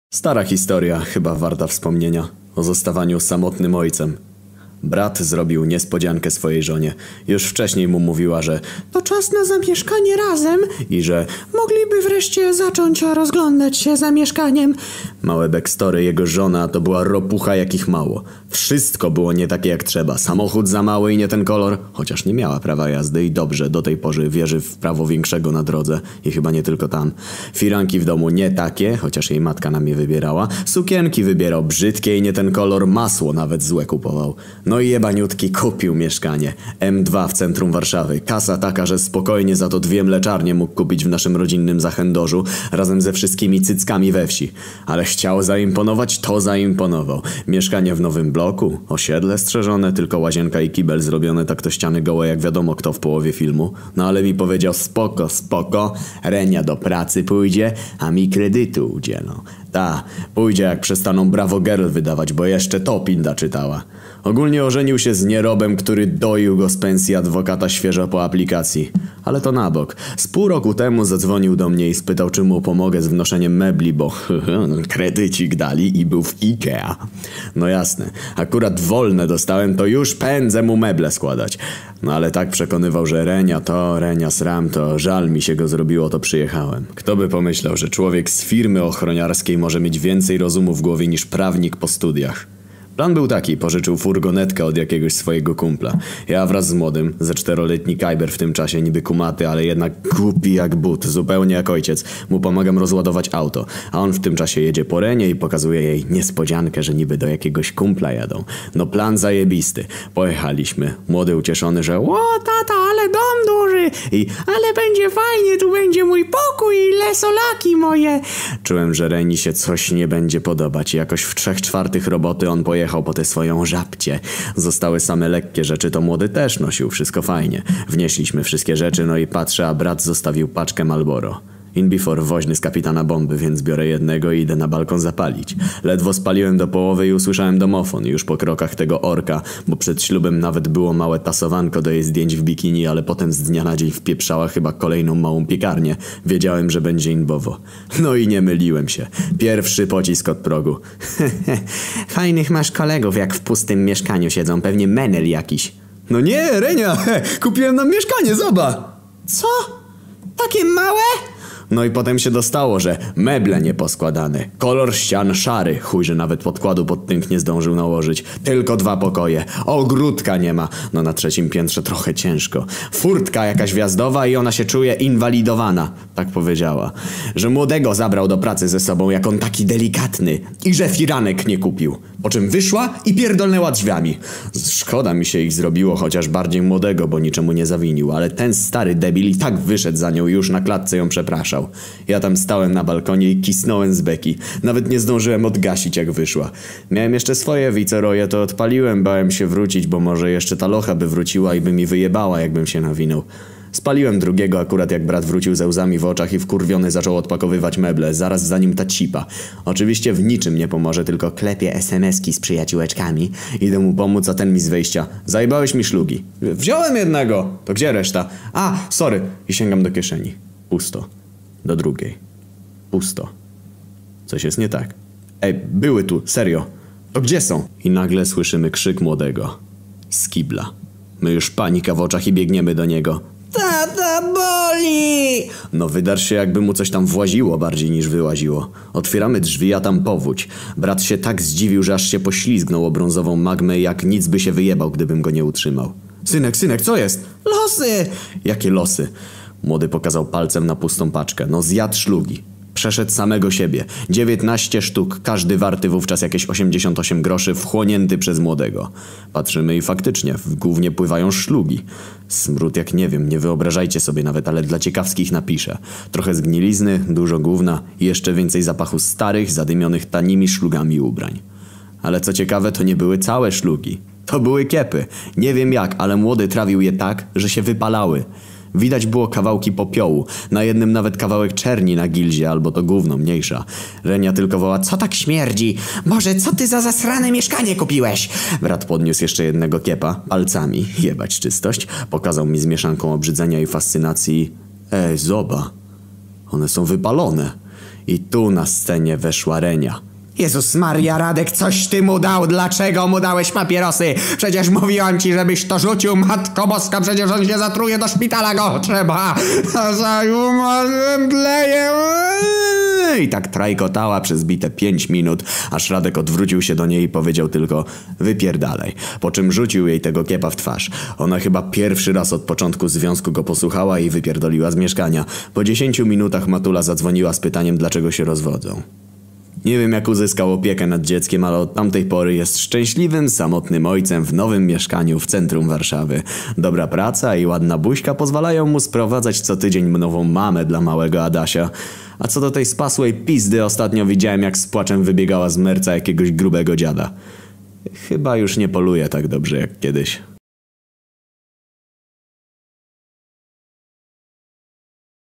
Stara historia, chyba warta wspomnienia, o zostawaniu samotnym ojcem. Brat zrobił niespodziankę swojej żonie. Już wcześniej mu mówiła, że to czas na zamieszkanie razem i że mogliby wreszcie zacząć rozglądać się za mieszkaniem. Małe backstory, jego żona to była ropucha jakich mało. Wszystko było nie takie jak trzeba. Samochód za mały i nie ten kolor, chociaż nie miała prawa jazdy i dobrze, do tej pory wierzy w prawo większego na drodze i chyba nie tylko tam. Firanki w domu nie takie, chociaż jej matka nam je wybierała. Sukienki wybierał brzydkie i nie ten kolor, masło nawet złe kupował. No i jebaniutki kupił mieszkanie. M2 w centrum Warszawy. Kasa taka, że spokojnie za to 2 mleczarnie mógł kupić w naszym rodzinnym Zachędorzu razem ze wszystkimi cyckami we wsi. Ale chciał zaimponować, to zaimponował. Mieszkanie w nowym bloku, osiedle strzeżone, tylko łazienka i kibel zrobione tak to ściany gołe jak wiadomo kto w połowie filmu. No ale mi powiedział spoko, spoko, Renia do pracy pójdzie, a mi kredytu udzielą. Ta, pójdzie jak przestaną Bravo Girl wydawać, bo jeszcze to Pinda czytała. Ogólnie ożenił się z nierobem, który doił go z pensji adwokata świeżo po aplikacji. Ale to na bok. Z pół roku temu zadzwonił do mnie i spytał, czy mu pomogę z wnoszeniem mebli, bo kredycik dali i był w Ikea. No jasne, akurat wolne dostałem, to już pędzę mu meble składać. No ale tak przekonywał, że Renia to, Renia sram to, żal mi się go zrobiło, to przyjechałem. Kto by pomyślał, że człowiek z firmy ochroniarskiej może mieć więcej rozumu w głowie niż prawnik po studiach. Plan był taki, pożyczył furgonetkę od jakiegoś swojego kumpla. Ja wraz z młodym, ze 4-letni Kajber w tym czasie, niby kumaty, ale jednak głupi jak but, zupełnie jak ojciec, mu pomagam rozładować auto, a on w tym czasie jedzie po Renie i pokazuje jej niespodziankę, że niby do jakiegoś kumpla jadą. No plan zajebisty. Pojechaliśmy. Młody ucieszony, że o tata, ale dom duży i ale będzie fajnie, tu będzie mój pokój i lesolaki moje. Czułem, że Reni się coś nie będzie podobać i jakoś w 3/4 roboty on pojechał po tę swoją żabcię. Zostały same lekkie rzeczy, to młody też nosił, wszystko fajnie. Wnieśliśmy wszystkie rzeczy, no i patrzę, a brat zostawił paczkę Marlboro. In before woźny z kapitana bomby, więc biorę jednego i idę na balkon zapalić. Ledwo spaliłem do połowy i usłyszałem domofon, już po krokach tego orka, bo przed ślubem nawet było małe tasowanko do jej zdjęć w bikini, ale potem z dnia na dzień wpieprzała chyba kolejną małą piekarnię. Wiedziałem, że będzie inbowo. No i nie myliłem się. Pierwszy pocisk od progu. Fajnych masz kolegów, jak w pustym mieszkaniu siedzą, pewnie menel jakiś. No nie, Renia, kupiłem nam mieszkanie, zobacz. Co? Takie małe? No i potem się dostało, że meble nieposkładane, kolor ścian szary, chuj, że nawet podkładu pod tynk nie zdążył nałożyć, tylko 2 pokoje, ogródka nie ma, no na 3. piętrze trochę ciężko, furtka jakaś wjazdowa i ona się czuje inwalidowana, tak powiedziała, że młodego zabrał do pracy ze sobą, jak on taki delikatny i że firanek nie kupił, po czym wyszła i pierdolnęła drzwiami. Szkoda mi się ich zrobiło, chociaż bardziej młodego, bo niczemu nie zawinił, ale ten stary debil i tak wyszedł za nią i już na klatce ją przepraszał. Ja tam stałem na balkonie i kisnąłem z beki. Nawet nie zdążyłem odgasić, jak wyszła. Miałem jeszcze swoje wiceroje, to odpaliłem, bałem się wrócić, bo może jeszcze ta locha by wróciła i by mi wyjebała, jakbym się nawinął. Spaliłem drugiego akurat jak brat wrócił ze łzami w oczach i wkurwiony zaczął odpakowywać meble, zaraz za nim ta cipa. Oczywiście w niczym nie pomoże, tylko klepie SMS-ki z przyjaciółeczkami. Idę mu pomóc, a ten mi z wejścia: zajebałeś mi szlugi. Wziąłem jednego. To gdzie reszta? A, sorry. I sięgam do kieszeni. Pusto. Do drugiej. Pusto. Coś jest nie tak. Ej, były tu, serio. To gdzie są? I nagle słyszymy krzyk młodego. Z kibla. My już panika w oczach i biegniemy do niego. Tata, boli! No wydarz się, jakby mu coś tam właziło bardziej niż wyłaziło. Otwieramy drzwi, a tam powódź. Brat się tak zdziwił, że aż się poślizgnął o brązową magmę, jak nic by się wyjebał, gdybym go nie utrzymał. Synek, co jest? Losy! Jakie losy? Młody pokazał palcem na pustą paczkę. No zjadł szlugi. Przeszedł samego siebie. 19 sztuk, każdy warty wówczas jakieś 88 groszy, wchłonięty przez młodego. Patrzymy i faktycznie, w gównie pływają szlugi. Smród jak nie wiem, nie wyobrażajcie sobie nawet, ale dla ciekawskich napiszę. Trochę zgnilizny, dużo gówna i jeszcze więcej zapachu starych, zadymionych tanimi szlugami ubrań. Ale co ciekawe, to nie były całe szlugi. To były kiepy. Nie wiem jak, ale młody trawił je tak, że się wypalały. Widać było kawałki popiołu, na jednym nawet kawałek czerni na gilzie, albo to gówno mniejsza. Renia tylko woła: co tak śmierdzi? Boże, co ty za zasrane mieszkanie kupiłeś? Brat podniósł jeszcze jednego kiepa, palcami, jebać czystość, pokazał mi z mieszanką obrzydzenia i fascynacji: ej, zoba, one są wypalone. I tu na scenie weszła Renia. Jezus Maria, Radek, coś ty mu dał. Dlaczego mu dałeś papierosy? Przecież mówiłam ci, żebyś to rzucił. Matko Boska, przecież on się zatruje, do szpitala go trzeba. Zemdleję. I tak trajkotała przez bite 5 minut, aż Radek odwrócił się do niej i powiedział tylko: wypierdalaj. Po czym rzucił jej tego kiepa w twarz. Ona chyba pierwszy raz od początku związku go posłuchała i wypierdoliła z mieszkania. Po 10 minutach matula zadzwoniła z pytaniem, dlaczego się rozwodzą. Nie wiem, jak uzyskał opiekę nad dzieckiem, ale od tamtej pory jest szczęśliwym, samotnym ojcem w nowym mieszkaniu w centrum Warszawy. Dobra praca i ładna buźka pozwalają mu sprowadzać co tydzień nową mamę dla małego Adasia. A co do tej spasłej pizdy, ostatnio widziałem, jak z płaczem wybiegała z merca jakiegoś grubego dziada. Chyba już nie poluje tak dobrze jak kiedyś.